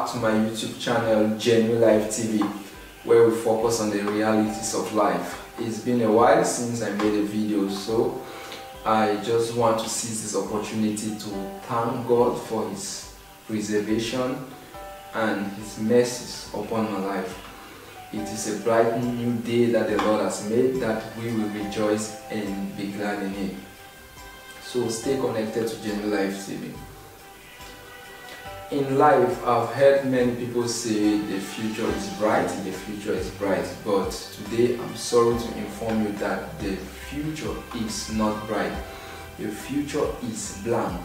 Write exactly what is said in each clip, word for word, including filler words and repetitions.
back to my YouTube channel, Genuine Life T V, where we focus on the realities of life. It's been a while since I made a video, so I just want to seize this opportunity to thank God for His preservation and His mercies upon my life. It is a bright new day that the Lord has made, that we will rejoice and be glad in it. So stay connected to Genuine Life T V. In life, I've heard many people say the future is bright, the future is bright, but today I'm sorry to inform you that the future is not bright. The future is blank.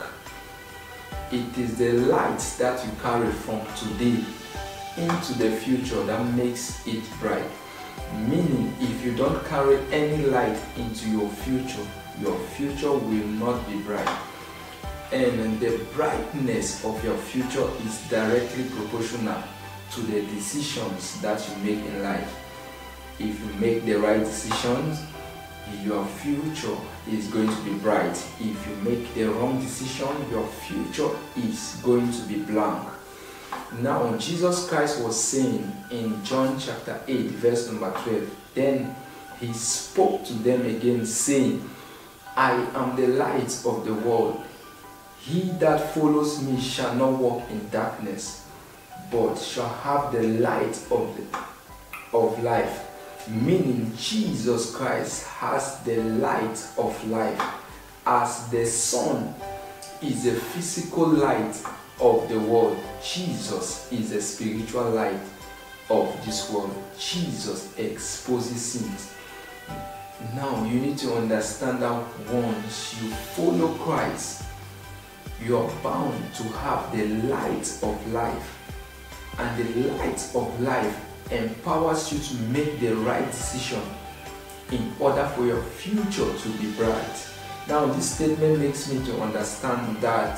It is the light that you carry from today into the future that makes it bright. Meaning, if you don't carry any light into your future, your future will not be bright. And the brightness of your future is directly proportional to the decisions that you make in life. If you make the right decisions, your future is going to be bright. If you make the wrong decision, your future is going to be blank. Now, Jesus Christ was saying in John chapter eight, verse number twelve, then He spoke to them again, saying, I am the light of the world. He that follows me shall not walk in darkness, but shall have the light of, the, of life. Meaning, Jesus Christ has the light of life. As the sun is a physical light of the world, Jesus is a spiritual light of this world. Jesus exposes sins. Now, you need to understand that once you follow Christ, you are bound to have the light of life, and the light of life empowers you to make the right decision in order for your future to be bright. Now, this statement makes me to understand that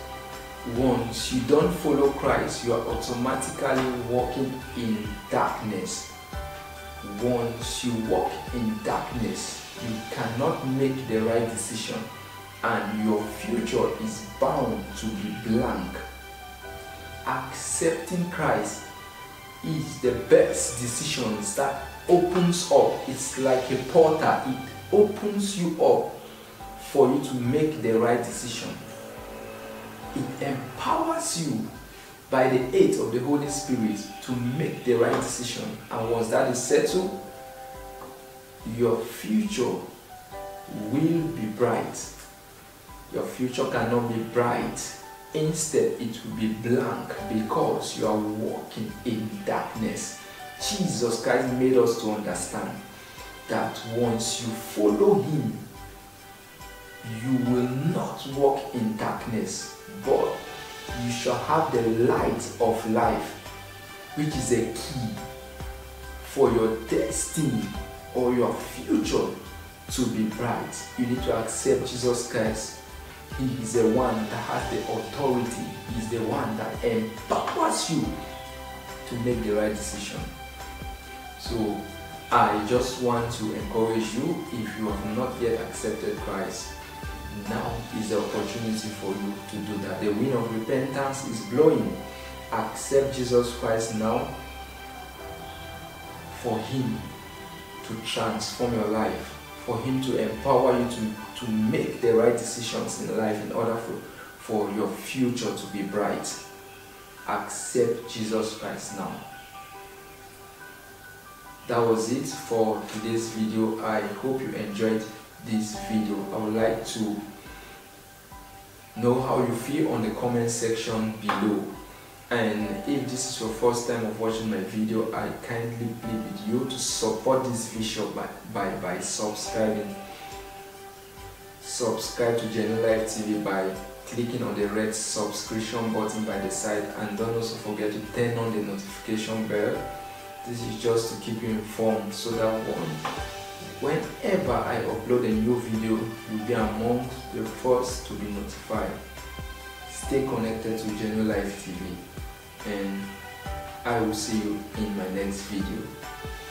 once you don't follow Christ, you are automatically walking in darkness. Once you walk in darkness, you cannot make the right decision, and your future is bound to be blank. Accepting Christ is the best decision that opens up. It's like a portal. It opens you up for you to make the right decision. It empowers you by the aid of the Holy Spirit to make the right decision. And once that is settled, your future will be bright. Your future cannot be bright. Instead, it will be blank because you are walking in darkness. Jesus Christ made us to understand that once you follow Him, you will not walk in darkness, but you shall have the light of life, which is a key for your destiny or your future to be bright. You need to accept Jesus Christ. He is the one that has the authority. He is the one that empowers you to make the right decision. So I just want to encourage you, if you have not yet accepted Christ, now is the opportunity for you to do that. The wind of repentance is blowing. Accept Jesus Christ now for Him to transform your life, for Him to empower you to, to make the right decisions in life in order for, for your future to be bright. Accept Jesus Christ now. That was it for today's video. I hope you enjoyed this video. I would like to know how you feel on the comment section below. And if this is your first time of watching my video, I kindly plead with you to support this video by, by, by subscribing. Subscribe to Genuine Life T V by clicking on the red subscription button by the side, and don't also forget to turn on the notification bell. This is just to keep you informed, so that one, whenever I upload a new video, you'll be among the first to be notified. Stay connected to Genuine Life T V, and I will see you in my next video.